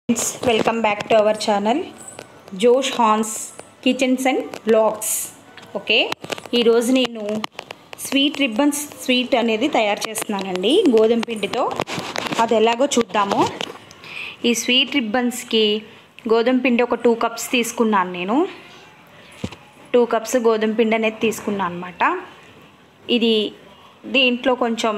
Friends welcome back to our channel Josh Hans kitchens and blogs. Okay, ఈరోజు నేను sweet ribbons sweet అనేది తయారు చేస్తున్నానండి గోధుమ పిండితో. అది ఎలాగో చూద్దాము. ఈ స్వీట్ రిబ్బన్స్కి గోధుమ పిండి ఒక 2 కప్స్ తీసుకున్నాను. నేను 2 కప్స్ గోధుమ పిండి అనేది తీసుకున్నాను అనమాట. ఇది దీంట్లో కొంచెం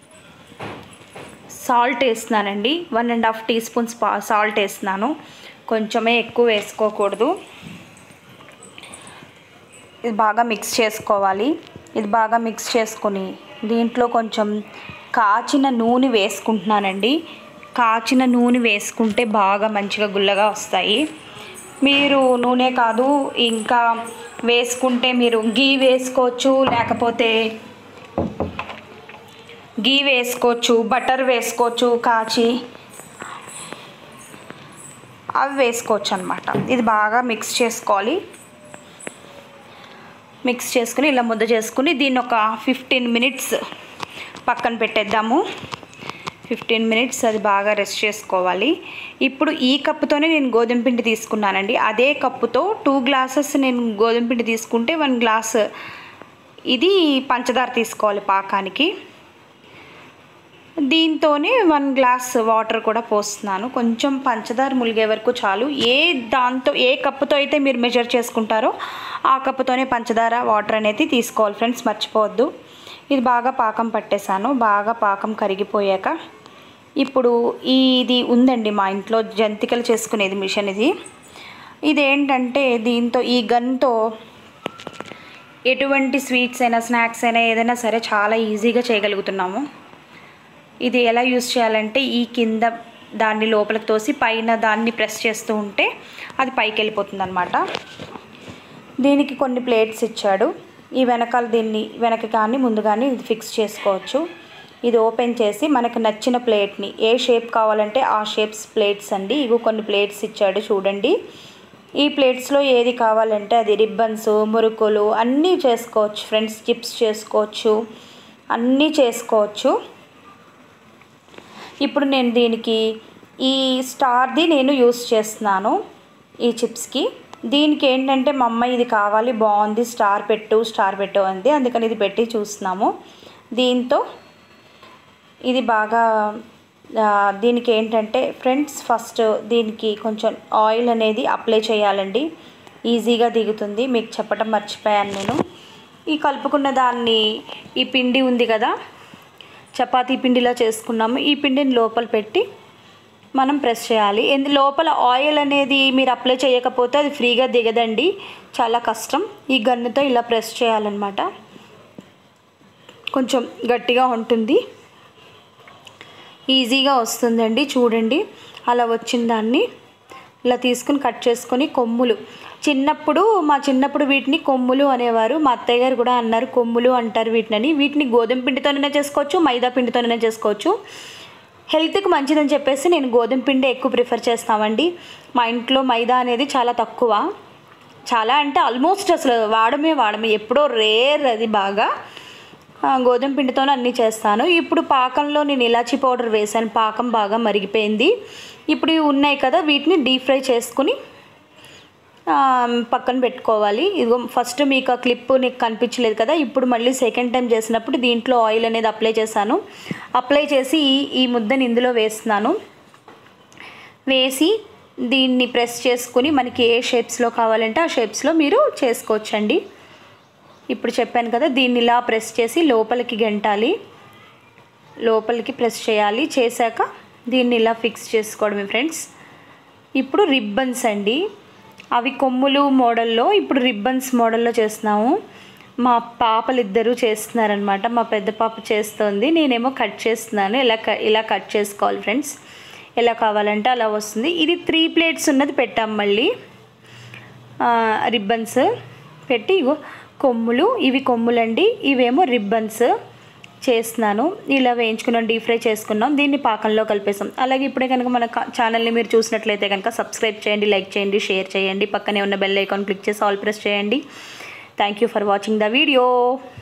సాల్ట్ వేస్తున్నానండి. 1.5 టీ స్పూన్స్ సాల్ట్ వేస్తున్నాను. కొంచెమే ఎక్కువ వేసుకోకూడదు. ఇది బాగా మిక్స్ చేసుకోవాలి. ఇది బాగా మిక్స్ చేసుకొని దీంట్లో కొంచెం కాచిన నూనె వేసుకుంటున్నానండి. కాచిన నూనె వేసుకుంటే బాగా మంచిగా గుల్లగా వస్తాయి. మీరు నూనె కాదు ఇంకా వేసుకుంటే మీరు గీ వేసుకోవచ్చు, లేకపోతే గీ వేసుకోవచ్చు, బటర్ వేసుకోవచ్చు, కాచి అవి వేసుకోవచ్చు అనమాట. ఇది బాగా మిక్స్ చేసుకోవాలి. మిక్స్ చేసుకుని ఇలా ముద్ద చేసుకుని దీన్ని ఒక 15 మినిట్స్ పక్కన పెట్టేద్దాము. 15 మినిట్స్ అది బాగా రెస్ట్ చేసుకోవాలి. ఇప్పుడు ఈ కప్పుతోనే నేను గోధుమ పిండి తీసుకున్నానండి. అదే కప్పుతో 2 గ్లాసెస్ నేను గోధుమ పిండి తీసుకుంటే 1 గ్లాస్ ఇది పంచదార తీసుకోవాలి పాకానికి. దీంతోనే 1 గ్లాస్ వాటర్ కూడా పోస్తున్నాను. కొంచెం పంచదార ములిగే వరకు చాలు. ఏ కప్పుతో అయితే మీరు మెజర్ చేసుకుంటారో ఆ కప్పుతోనే పంచదార వాటర్ అనేది తీసుకోవాలి ఫ్రెండ్స్, మర్చిపోవద్దు. ఇది బాగా పాకం పట్టేశాను. బాగా పాకం కరిగిపోయాక ఇప్పుడు ఇది ఉందండి మా ఇంట్లో జంతికలు చేసుకునేది మిషన్. ఇదేంటంటే దీంతో ఈ గన్తో ఎటువంటి స్వీట్స్ అయినా స్నాక్స్ అయినా ఏదైనా సరే చాలా ఈజీగా చేయగలుగుతున్నాము. ఇది ఎలా యూస్ చేయాలంటే ఈ కింద దాన్ని లోపలికి తోసి పైన దాన్ని ప్రెస్ చేస్తూ ఉంటే అది పైకి వెళ్ళిపోతుంది అనమాట. దీనికి కొన్ని ప్లేట్స్ ఇచ్చాడు. ఈ వెనకాల దీన్ని వెనక కానీ ముందు కానీ ఇది ఫిక్స్ చేసుకోవచ్చు. ఇది ఓపెన్ చేసి మనకు నచ్చిన ప్లేట్ని ఏ షేప్ కావాలంటే ఆ షేప్స్ ప్లేట్స్ అండి. ఇవి కొన్ని ప్లేట్స్ ఇచ్చాడు చూడండి. ఈ ప్లేట్స్లో ఏది కావాలంటే అది రిబ్బన్స్, మురుకులు అన్నీ చేసుకోవచ్చు ఫ్రెండ్స్. చిప్స్ చేసుకోవచ్చు, అన్నీ చేసుకోవచ్చు. ఇప్పుడు నేను దీనికి ఈ స్టార్ది నేను యూస్ చేస్తున్నాను ఈ చిప్స్కి. దీనికి ఏంటంటే మా అమ్మ ఇది కావాలి, బాగుంది, స్టార్ పెట్టు అంది. అందుకని ఇది పెట్టి చూస్తున్నాము. దీంతో ఇది బాగా దీనికి ఏంటంటే ఫ్రెండ్స్ ఫస్ట్ దీనికి కొంచెం ఆయిల్ అనేది అప్లై చేయాలండి. ఈజీగా దిగుతుంది. మీకు చెప్పడం మర్చిపోయాను నేను. ఈ కలుపుకున్న దాన్ని ఈ పిండి ఉంది కదా, చపాతీ పిండిలా చేసుకున్నాము. ఈ పిండిని లోపల పెట్టి మనం ప్రెస్ చేయాలి. లోపల ఆయిల్ అనేది మీరు అప్లై చేయకపోతే అది ఫ్రీగా దిగదండి, చాలా కష్టం. ఈ గన్నుతో ఇలా ప్రెస్ చేయాలన్నమాట. కొంచెం గట్టిగా ఉంటుంది, ఈజీగా వస్తుందండి. చూడండి అలా వచ్చిన దాన్ని ఇలా తీసుకుని కట్ చేసుకొని కొమ్ములు మా చిన్నప్పుడు వీటిని కొమ్ములు అనేవారు. మా అత్తయ్య గారు కూడా అన్నారు కొమ్ములు అంటారు వీటిని. వీటిని గోధుమ పిండితోనైనా చేసుకోవచ్చు, మైదా పిండితోనైనా చేసుకోవచ్చు. హెల్త్కి మంచిదని చెప్పేసి నేను గోధుమ పిండి ఎక్కువ ప్రిఫర్ చేస్తామండి. మా ఇంట్లో మైదా అనేది చాలా తక్కువ. చాలా అంటే ఆల్మోస్ట్ అసలు వాడమే ఎప్పుడో రేర్ అది. బాగా గోధుమ పిండితోనే అన్నీ చేస్తాను. ఇప్పుడు పాకంలో నేను ఇలాచీ పౌడర్ వేసాను. పాకం బాగా మరిగిపోయింది. ఇప్పుడు ఇవి ఉన్నాయి కదా, వీటిని డీప్ ఫ్రై చేసుకుని పక్కన పెట్టుకోవాలి. ఇదిగో ఫస్ట్ మీకు ఆ క్లిప్ నీకు కనిపించలేదు కదా, ఇప్పుడు మళ్ళీ సెకండ్ టైం చేసినప్పుడు దీంట్లో ఆయిల్ అనేది అప్లై చేశాను. అప్లై చేసి ఈ ముద్దని ఇందులో వేస్తున్నాను. వేసి దీన్ని ప్రెస్ చేసుకుని మనకి ఏ షేప్స్లో కావాలంటే ఆ షేప్స్లో మీరు చేసుకోవచ్చండి. ఇప్పుడు చెప్పాను కదా, దీన్ని ఇలా ప్రెస్ చేసి లోపలికి గెంటాలి, లోపలికి ప్రెస్ చేయాలి. చేశాక దీన్ని ఇలా ఫిక్స్ చేసుకోవడమే ఫ్రెండ్స్. ఇప్పుడు రిబ్బన్స్ అండి, అవి కొమ్ములు మోడల్లో, ఇప్పుడు రిబ్బన్స్ మోడల్లో చేస్తున్నాము. మా పాపలు ఇద్దరు చేస్తున్నారనమాట. మా పెద్ద పాప చేస్తుంది, నేనేమో కట్ చేస్తున్నాను. ఇలా కట్ చేసుకోవాలి ఫ్రెండ్స్. ఎలా కావాలంటే అలా వస్తుంది. ఇది 3 ప్లేట్స్ ఉన్నది పెట్టాం. మళ్ళీ రిబ్బన్స్ పెట్టి కొమ్ములు, ఇవి కొమ్ములండి, ఇవేమో రిబ్బన్స్ చేస్తున్నాను. ఇలా వేయించుకున్నాం, డీప్ ఫ్రై చేసుకున్నాం. దీన్ని పాకంలో కలిపేసాం. అలాగే ఇప్పుడే కనుక మన ఛానల్ని మీరు చూసినట్లయితే కనుక సబ్స్క్రైబ్ చేయండి, లైక్ చేయండి, షేర్ చేయండి. పక్కనే ఉన్న బెల్ ఐకాన్ క్లిక్ చేసి ఆల్ ప్రెస్ చేయండి. Thank you for watching the video.